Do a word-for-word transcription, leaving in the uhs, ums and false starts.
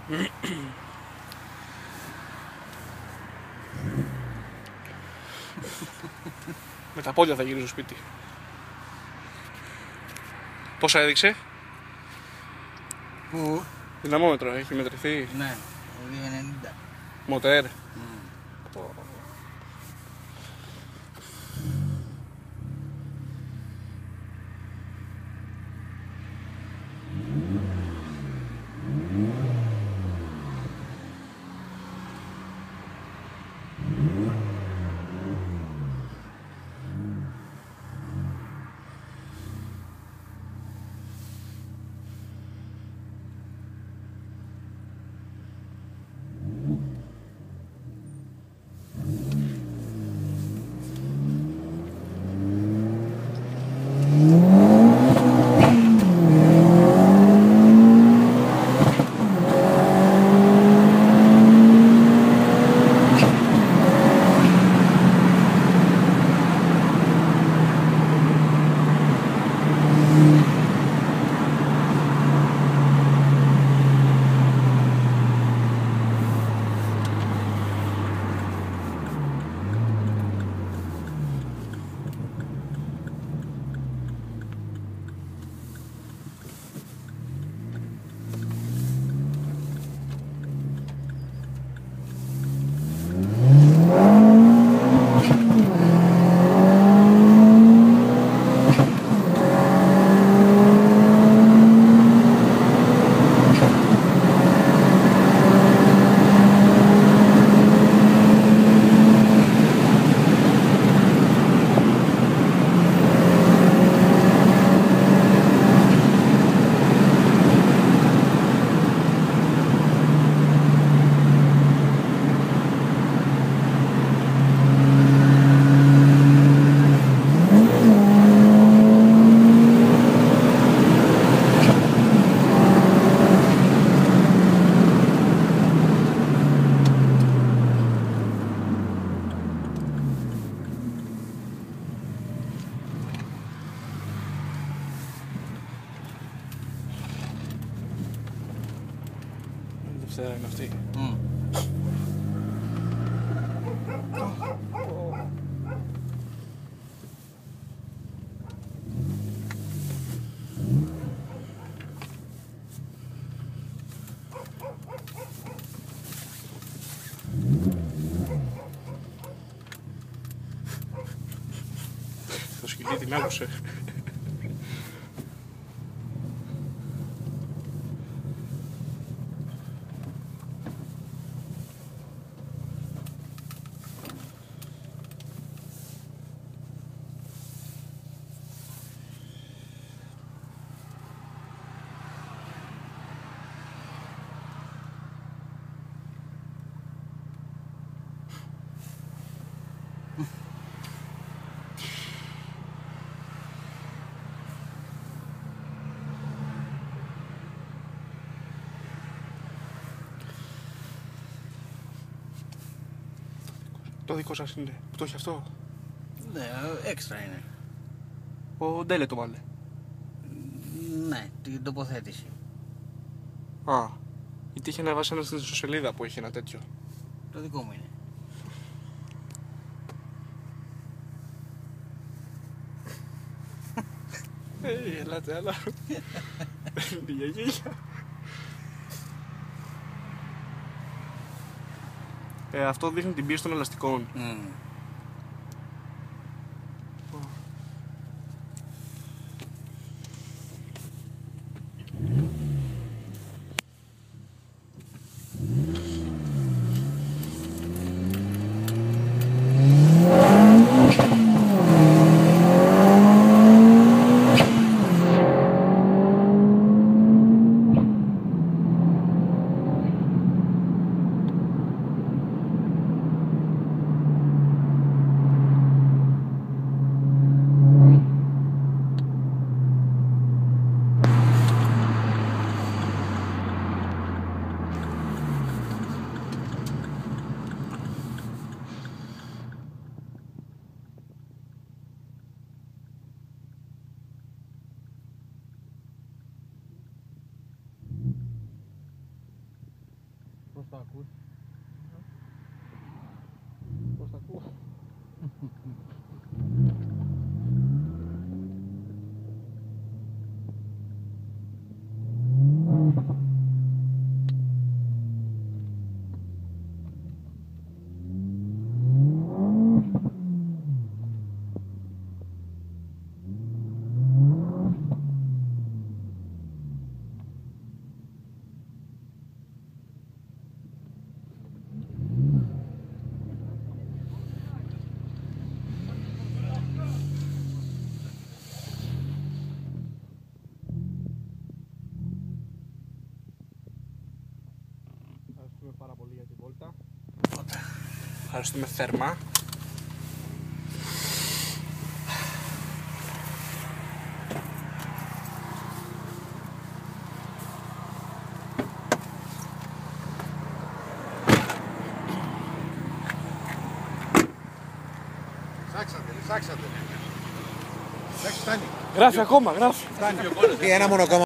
Με τα πόδια θα γυρίσω σπίτι. Πόσα έδειξε? Πού? Δυναμόμετρο, έχει μετρηθεί. Ναι, δύο ενενήντα. Μοτέρ. Mm. Δευτέρα είναι αυτή. Mm. Το σκυλί την άκουσε. Το δικό σας είναι, που το έχει αυτό. Ναι, έξτρα είναι. Ο Ντέλε το βάλε. Ναι, την τοποθέτηση. Α, γιατί είχε ανεβάσει ένα στην ιστοσελίδα που είχε ένα τέτοιο. Το δικό μου είναι. Ε, ελάτε, άλλα. Λίγα γέλια. Ε, αυτό δείχνει την πίεση των ελαστικών. Mm. Πώς το ακούς? Πώς τα ακούω? Ευχαριστούμε πάρα πολύ για τη βόλτα. Ευχαριστούμε θερμά. Λυσάξατε, λυσάξατε. Εντάξει, φτάνει. Γράφει ακόμα, γράφει. Φτάνει. Ένα μονοκόμμα.